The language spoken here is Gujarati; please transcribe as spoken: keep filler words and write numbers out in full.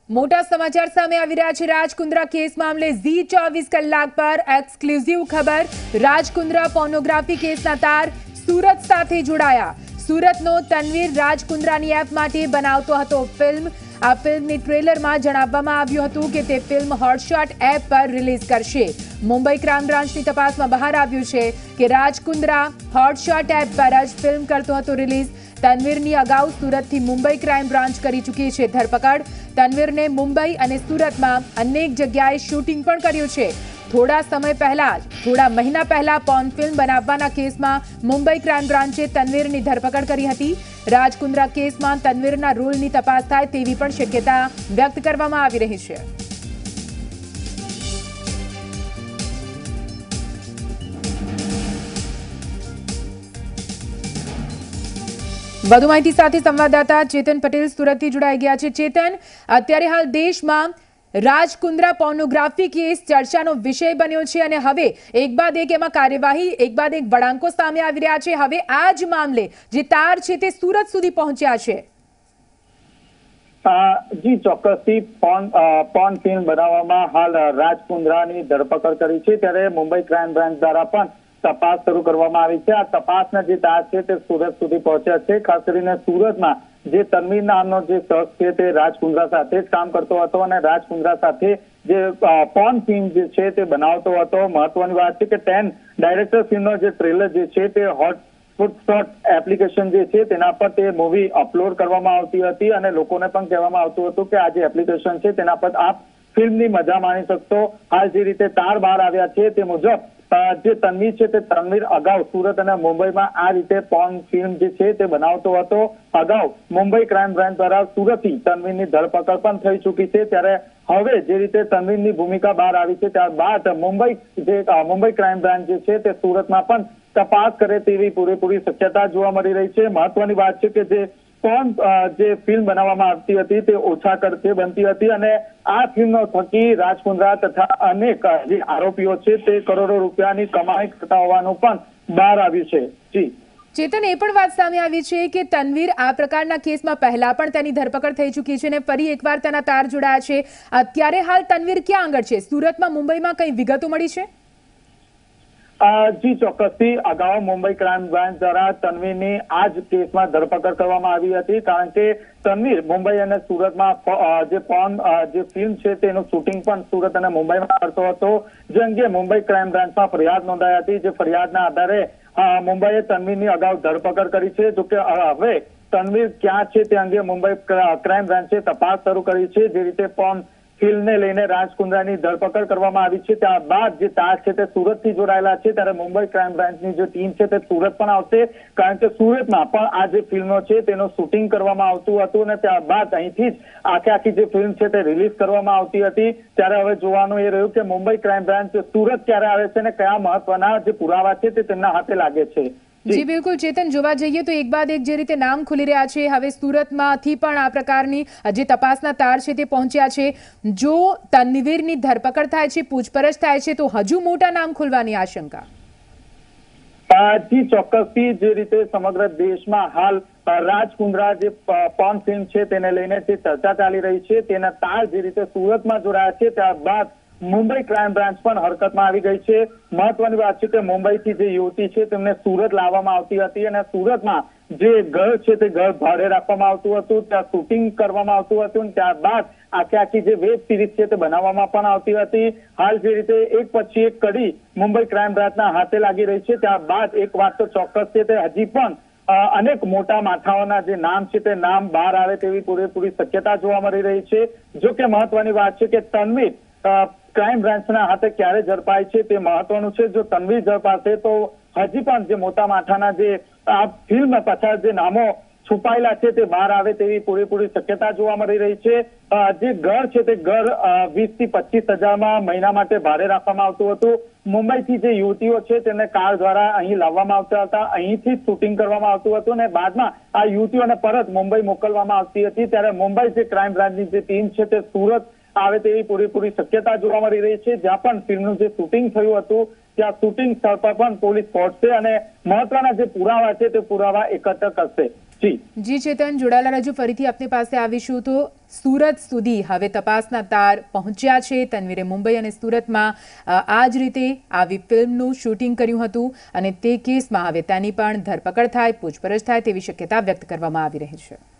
મોટા સમાચાર સામે આવી રહ્યા છે। રાજ કુંદ્રા કેસ મામલે ઝી ચોવીસ કલાક પર એક્સક્લુઝિવ ખબર। રાજ કુંદ્રા પોર્નોગ્રાફી કેસના તાર સુરત સાથે જોડાયા। સુરતનો તનવીર રાજ કુંદ્રાની એપ માટે બનાવતો હતો ફિલ્મ। આ ફિલ્મની ટ્રેલરમાં જણાવવામાં આવ્યું હતું કે તે ફિલ્મ હોટશોટ એપ પર રિલીઝ કરશે। મુંબઈ ક્રાઇમ બ્રાન્ચની તપાસમાં બહાર આવ્યું છે કે રાજ કુંદ્રા હોટશોટ એપ પર જ ફિલ્મ કરતો હતો રિલીઝ। તનવીરની અગાઉ સુરતથી મુંબઈ ક્રાઇમ બ્રાન્ચ કરી ચૂકી છે ધરપકડ। તનવીરને મુંબઈ અને સુરતમાં અનેક જગ્યાએ શૂટિંગ પણ કર્યું છે। થોડા સમય પહેલા થોડા મહિના પહેલા પોર્ન ફિલ્મ બનાવવાના કેસમાં મુંબઈ ક્રાઇમ બ્રાન્ચે તનવીરની ધરપકડ કરી હતી। રાજ કુંદ્રા કેસમાં તનવીરના રોલની તપાસ થાય તેવી પણ શક્યતા વ્યક્ત કરવામાં આવી રહી છે। વધુ માહિતી સાથે સંવાદદાતા ચેતન પટેલ સુરતથી જોડાઈ ગયા છે। ચેતન, અત્યારે હાલ દેશમાં રાજ કુંદ્રા પોર્નોગ્રાફી કેસ ચર્ચાનો વિષય બન્યો છે અને હવે એક બાદ એક એમાં કાર્યવાહી એક બાદ એક વળાંકો સામે આવી રહ્યા છે। હવે આ જ મામલે જે તાર છે તે સુરત સુધી પહોંચ્યા છે। જી ચોક્કસથી પોર્ન પોર્ન ફિલ્મ બનાવવામાં હાલ રાજ કુંદ્રાની ધરપકડ કરી છે, ત્યારે મુંબઈ ક્રાઇમ બ્રાન્ચ દ્વારા પણ તપાસ શરૂ કરવામાં આવી છે। આ તપાસના જે તાર છે તે સુરત સુધી પહોંચ્યા છે। ખાસ કરીને સુરતમાં જે તનવીર નામનો જે શખ્સ છે તે રાજ કુંદ્રા સાથે જ કામ કરતો હતો અને રાજ કુંદ્રા સાથે જે પોર્ન ફિલ્મ જે છે તે બનાવતો હતો। મહત્વની વાત છે કે ટેન ડાયરેક્ટર ફિલ્મનો જે ટ્રેલર જે છે તે હોટ ફૂટશોટ એપ્લિકેશન જે છે તેના પર તે મૂવી અપલોડ કરવામાં આવતી હતી અને લોકોને પણ કહેવામાં આવતું હતું કે આ જે એપ્લિકેશન છે તેના પર આપ ફિલ્મની મજા માણી શકશો। હાલ જે રીતે તાર બહાર આવ્યા છે તે મુજબ જે તનવીર છે તે તનવીર અગાઉ સુરત અને મુંબઈમાં આ રીતે પોર્ન ફિલ્મ જે છે તે બનાવતો હતો। અગાઉ મુંબઈ ક્રાઇમ બ્રાન્ચ દ્વારા સુરતથી તનવીરની ધરપકડ પણ થઈ ચૂકી છે, ત્યારે હવે જે રીતે તનવીરની ભૂમિકા બહાર આવી છે ત્યારબાદ મુંબઈ જે મુંબઈ ક્રાઇમ બ્રાન્ચ જે છે તે સુરતમાં પણ તપાસ કરે તેવી પૂરેપૂરી શક્યતા જોવા મળી રહી છે। મહત્વની વાત છે કે જે પોર્ન જે ફિલ્મ બનાવવામાં આવતી હતી તે ઓછા ખર્ચે બનતી હતી અને આ ફિલ્મનો થકી રાજ કુંદ્રા તથા અનેક જે આરોપીઓ છે તે કરોડો રૂપિયાની કમાણી કરતા હોવાનું પણ બહાર આવ્યું છે। જી ચેતન, એ પણ વાત સામે આવી છે કે તનવીર આ પ્રકારના કેસમાં પહેલા પણ તેની ધરપકડ થઈ ચૂકી છે અને ફરી એકવાર તેના તાર જોડાયા છે। અત્યારે હાલ તનવીર ક્યાં આગળ છે? સુરતમાં, મુંબઈમાં કઈ વિગતો મળી છે? જી ચોક્કસથી અગાઉ મુંબઈ ક્રાઇમ બ્રાન્ચ દ્વારા તનવીરની આ જ કેસમાં ધરપકડ કરવામાં આવી હતી, કારણ કે તનવીર મુંબઈ અને સુરતમાં જે પોર્ન જે ફિલ્મ છે તેનું શૂટિંગ પણ સુરત અને મુંબઈમાં કરતો હતો, જે અંગે મુંબઈ ક્રાઇમ બ્રાન્ચમાં ફરિયાદ નોંધાઈ હતી। જે ફરિયાદના આધારે મુંબઈએ તનવીરની અગાઉ ધરપકડ કરી છે। જોકે હવે તનવીર ક્યાં છે તે અંગે મુંબઈ ક્રાઇમ બ્રાન્ચે તપાસ શરૂ કરી છે। જે રીતે પોર્ન ફિલ્મને લઈને રાજ કુંદ્રાની ધરપકડ કરવામાં આવી છે ત્યારબાદ જે તાર છે તે સુરતથી જોડાયેલા છે, ત્યારે મુંબઈ ક્રાઇમ બ્રાન્ચની જે ટીમ છે તે સુરત પણ આવશે, કારણ કે સુરતમાં પણ આ જે ફિલ્મો છે તેનું શૂટિંગ કરવામાં આવતું હતું અને ત્યારબાદ અહીંથી જ આખે આખી જે ફિલ્મ છે તે રિલીઝ કરવામાં આવતી હતી। ત્યારે હવે જોવાનું એ રહ્યું કે મુંબઈ ક્રાઇમ બ્રાન્ચ સુરત ક્યારે આવે છે અને કયા મહત્વના જે પુરાવા છે તે તેમના હાથે લાગે છે। જી બિલકુલ ચેતન, જોવા જઈએ તો એક બાદ એક જે રીતે નામ ખુલી રહ્યા છે, હવે સુરતમાંથી પણ આ પ્રકારની જે તપાસના તાર છે તે પહોંચ્યા છે। જો તનવીરની ધરપકડ થાય છે, પૂછપરછ થાય છે તો હજુ મોટા નામ ખુલવાની આશંકા? જી ચોક્કસથી જે રીતે સમગ્ર દેશમાં હાલ રાજ કુંદ્રા જે પોર્ન ફિલ્મ છે તેને લઈને જે ચર્ચા ચાલી રહી છે તેના તાર જે રીતે સુરતમાં જોડાયા છે, ત્યારબાદ મુંબઈ ક્રાઇમ બ્રાન્ચ પણ હરકતમાં આવી ગઈ છે। મહત્વની વાત છે કે મુંબઈથી જે યુવતી છે તેમને સુરત લાવવામાં આવતી હતી અને સુરતમાં જે ઘર છે તે ઘર ભાડે રાખવામાં આવતું હતું, ત્યાં શૂટિંગ કરવામાં આવતું હતું, ત્યારબાદ આખી આખી જે વેબ સિરીઝ છે તે બનાવવામાં પણ આવતી હતી। હાલ જે રીતે એક પછી એક કડી મુંબઈ ક્રાઇમ બ્રાન્ચના હાથે લાગી રહી છે, ત્યારબાદ એક વાત તો ચોક્કસ છે તે હજી પણ અનેક મોટા માથાઓના જે નામ છે તે નામ બહાર આવે તેવી પૂરેપૂરી શક્યતા જોવા મળી રહી છે। જો કે મહત્વની વાત છે કે તનવીર ક્રાઇમ બ્રાન્ચના હાથે ક્યારે ઝડપાય છે તે મહત્વનું છે। જો તનવીર ઝડપાશે તો હજી પણ જે મોટા માથાના જે આ ફિલ્મ પાછળ જે નામો છુપાયેલા છે તે બહાર આવે તેવી પૂરેપૂરી શક્યતા જોવા મળી રહી છે। જે ઘર છે તે ઘર વીસ થી પચીસ હજારમાં મહિના માટે ભાડે રાખવામાં આવતું હતું। મુંબઈથી જે યુવતીઓ છે તેને કાર દ્વારા અહીં લાવવામાં આવતા હતા, અહીંથી શૂટિંગ કરવામાં આવતું હતું અને બાદમાં આ યુવતીઓને પરત મુંબઈ મોકલવામાં આવતી હતી। ત્યારે મુંબઈ જે ક્રાઇમ બ્રાન્ચની જે ટીમ છે તે સુરત આવે તેવી પૂરેપૂરી શક્યતા જોવા મળી રહી છે, જ્યાં પણ ફિલ્મનું જે શૂટિંગ થયું હતું ત્યાં શૂટિંગ સ્થળ પર પણ પોલીસ પહોંચશે અને મહત્વના જે પુરાવા છે તે પુરાવા એકત્ર કરશે। જી જી ચેતન, જોડાયેલા રજૂ ફરીથી આપની પાસે આવીશું. તો સુરત સુધી હવે તપાસના તાર પહોંચ્યા છે. તન્વીરે મુંબઈ અને સુરતમાં આ જ રીતે આવી ફિલ્મનું શૂટિંગ કર્યું હતું અને તે કેસમાં હવે તેની પણ ધરપકડ થાય, પૂછપરછ થાય તેવી શક્યતા વ્યક્ત કરવામાં આવી રહી છે.